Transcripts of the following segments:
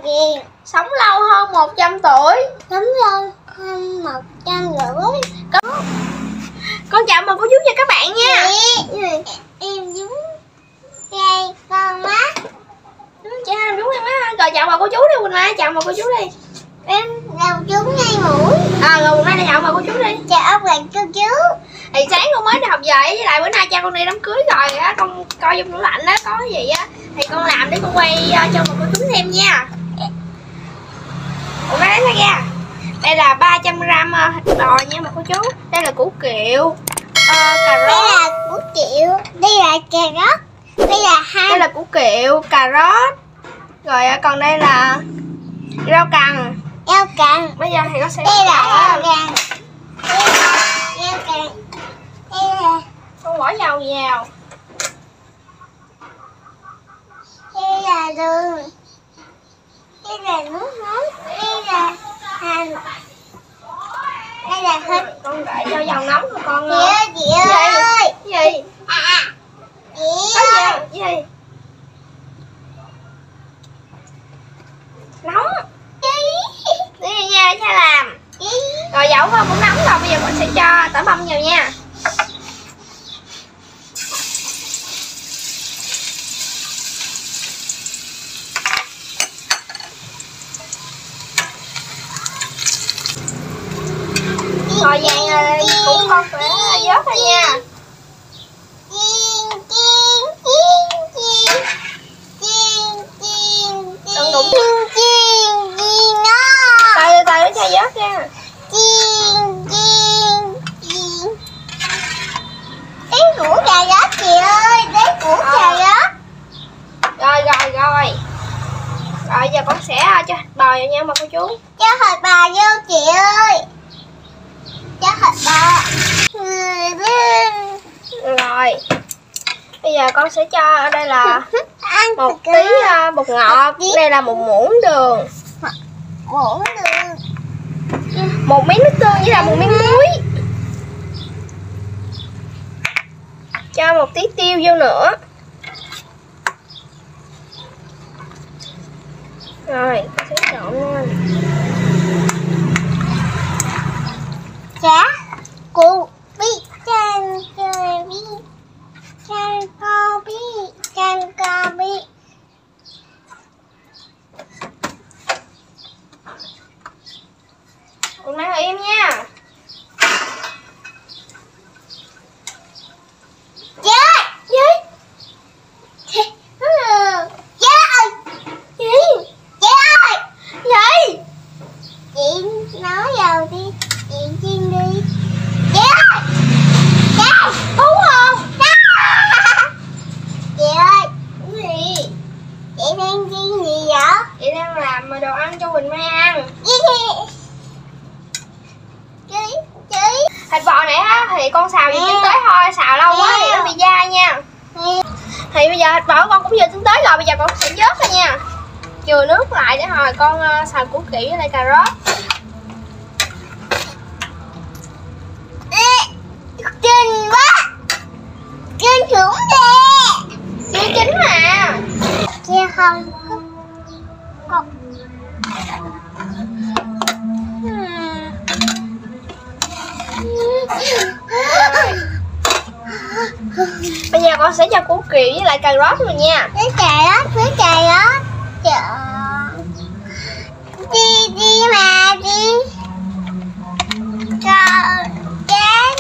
gì? Sống lâu hơn 100 tuổi. Sống lâu hơn 150. Con chào mừng cô chú và các bạn nha. Em giống cây con mắt. Chị hai làm đúng em á. Rồi chào mừng cô chú đi Quỳnh Mai, chào mừng cô chú đi. Em đầu trúng ngay mũi. Rồi Quỳnh Mai này chào mừng cô chú đi. Chào bạn cô chú. Thì sáng con mới đi học về với lại bữa nay cha con đi đám cưới rồi á, con coi trong tủ lạnh đó có cái gì á thì con làm để con quay cho một cô chú xem nha. Quỳnh Mai lấy ra ra. Đây là 300g thịt bò nha mà cô chú. Đây là củ kiệu, cà rốt. Đây là củ kiệu, đây là cà rốt. Đây là củ kiệu, cà rốt. Rồi còn đây là rau cần. Rau cần. Bây giờ thì nó sẽ đây là rau cần. Rau cần. Đây là con bỏ dầu vào. đây là đường. Đây là nước mắm. Đây là hành. Đây là thịt. Con để cho dầu nóng cho con. Chị ơi. Cái gì? Chị Cái ơi. gì? Nóng. Đi nha cha làm. Rồi dẫu không cũng nóng rồi, bây giờ con sẽ cho tỏi băm vào nha. Rồi vàng cũng con phải vớt ra nha. Đừng đụng. Từ từ để cho vớt ra. Đến củ cà rốt chị ơi, đến củ cà rốt. Rồi rồi giờ con sẽ cho thịt bò vào nha mà cô chú. Cho thịt bò vô chị ơi. Cho thịt bò. Rồi bây giờ con sẽ cho ở đây là một tí bột ngọt, đây là một muỗng đường, muỗng đường, một miếng nước tương với là một miếng muối, cho một tí tiêu vô nữa. Rồi con sẽ trộn lên. chả củ bi chan chơi bi chan co bi. Con nói im nha. Chị nói vào đi, chị chiên đi. Chị ơi, Đúng không? chị ơi, Cái gì? chị đang chiên gì vậy? Chị đang làm đồ ăn cho Quỳnh Mai ăn. Thịt bò này á thì con xào gì chín tới thôi, xào lâu quá thì nó bị dai nha. Thì bây giờ thịt bò con cũng vừa chín tới rồi, bây giờ con sẽ vớt ra nha. Chừa nước lại để hồi con xào củ kiệu với lại cà rốt. Kinh quá, kinh khủng nè. Chưa chín mà. Chưa không có. Bây giờ con sẽ cho củ kiệu với lại cà rốt rồi nha. Với cà rốt. Đi mà đi. Rồi chán.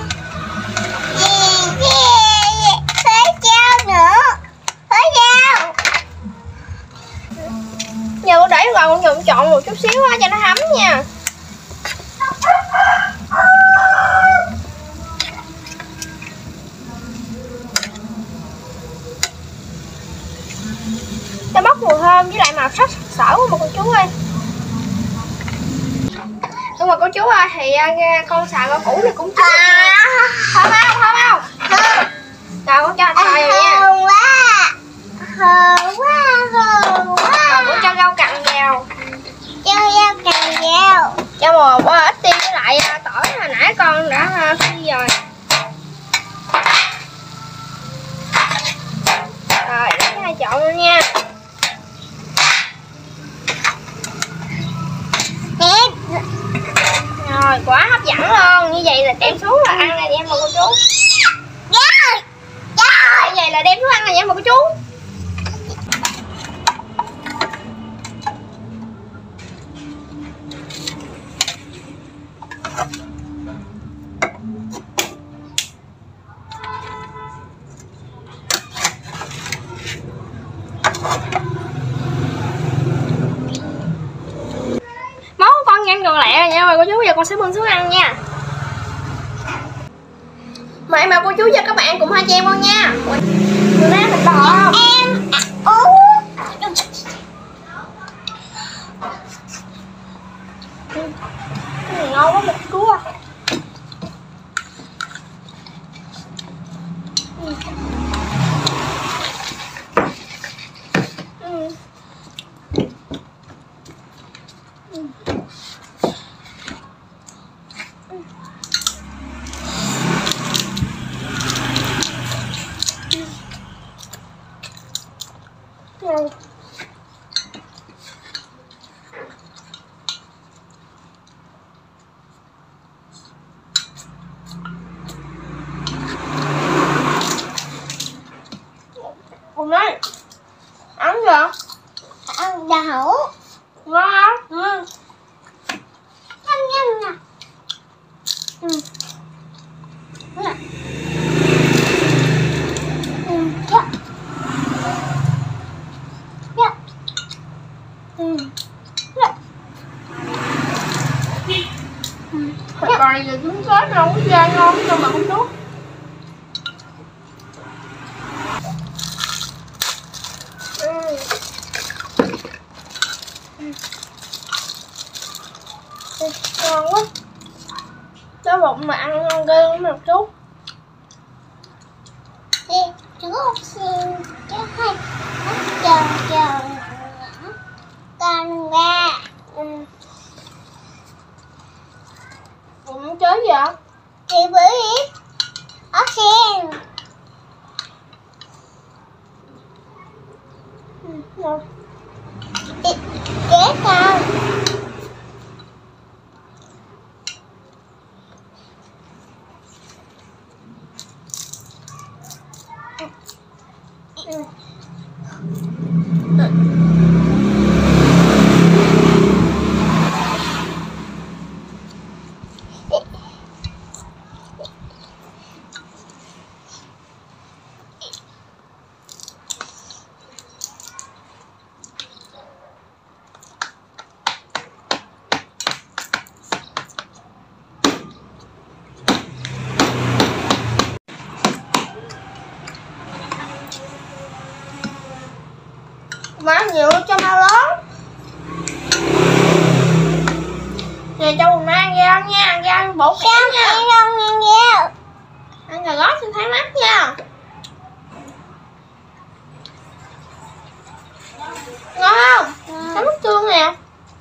Phải trao nữa. Phải trao. Giờ con để vào con dùng trộn một chút xíu cho nó thấm nha. Nó bốc mùi thơm với lại màu sắc sặc sỡ của một cô chú ơi. Nhưng mà cô chú ơi thì con xào rau củ này cũng chín nha. Thơm không? Rồi con cho thịt bò vào nha. Hờn quá. Rồi con cho rau cần vào. Cho rau cần vào. Cho một ít tiêu với lại tỏi hồi nãy con đã phi rồi. Rồi để hai trộn luôn nha. Rồi quá hấp dẫn luôn. Như vậy là đem xuống là ăn này em và cô chú. Như vậy là đem xuống ăn này em và cô chú. Món của con nhanh gọn lẹ nha mời cô chú, giờ con sẽ bưng xuống ăn nha. Mời em và cô chú và các bạn cùng hai chị em con nha. Vừa nãy thịt bò không? Em uống. Cái này ngon quá một cua. Hôm nay ăn gì vậy? Ăn đậu. Ngon không? Nhanh nhanh nè. Thịt bò này giờ trứng kết đâu có da ngon đâu mà không tốt. Ngon quá. Cái bụng mà ăn ngon ghê lắm một chút. Đi, chú xin chứ hay chờ chờ con ra. Bụng chế gì vậy? Thì bữa đi ớt xiên. Kế con. Má nhiều cho mau lớn. Nè cho Quỳnh Mai ăn rau nha, ăn rau bổ kém nha. Ăn rau ăn rau. Ăn cà rốt xin thấy mắt nha. Ngon không? Thấy mắt tương nè.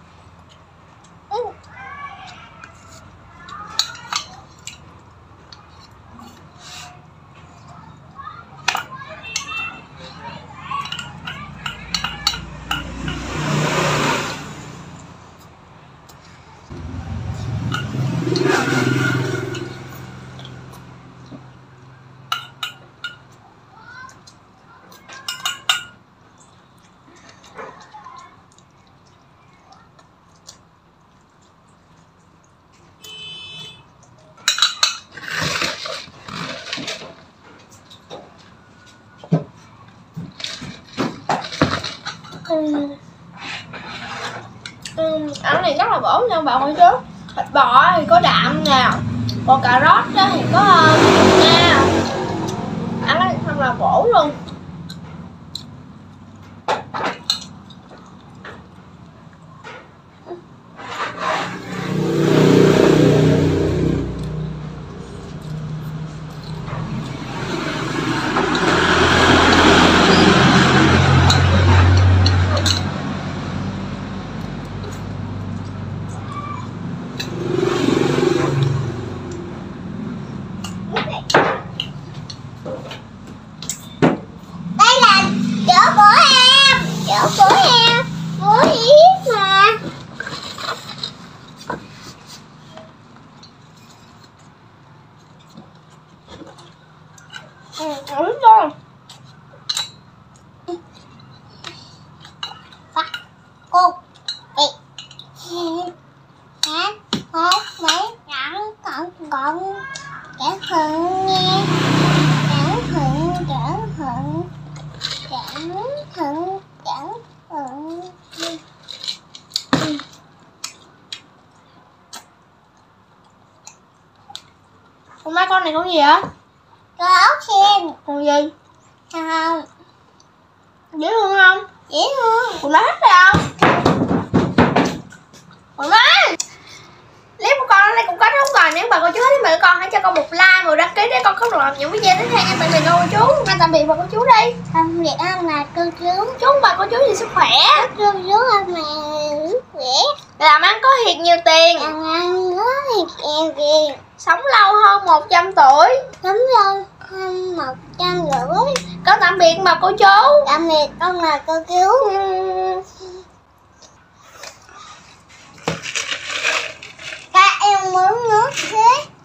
Ăn này rất là bổ nha bạn ơi chứ. Thịt bò thì có đạm nè, còn cà rốt thì có nha. Ăn cái thật là bổ luôn. Đúng rồi. Cô hát hốt mấy nhẫn còn cẩn thận nghe, cẩn thận Con má con này con gì vậy? con ốc sen. Con gì? Không, Dễ thương không? dễ thương. Con má hết rồi không? Con má clip của con ở đây cũng kết thúc rồi. Nếu bà cô chú thích thì con hãy cho con một like, một đăng ký để con không bỏ lỡ những video tiếp theo nha. Tạm biệt cô chú. Nay tạm biệt bà cô chú đi. Không việc ăn là cô chú. Chúc bà cô chú nhiều sức khỏe, Cô chú ăn mà khỏe. làm ăn có thiệt nhiều tiền, Ăn nó thì kèo kìa. sống lâu hơn 100 tuổi. Sống lâu hơn 150. Con tạm biệt bà cô chú. Tạm biệt con là cô chú. Các em muốn nước thế.